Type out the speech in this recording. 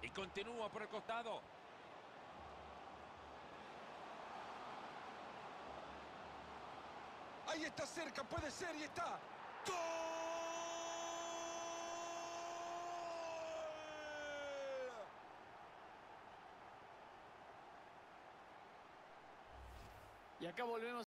Y continúa por el costado. Ahí está cerca, puede ser, y está. ¡Gol! Y acá volvemos.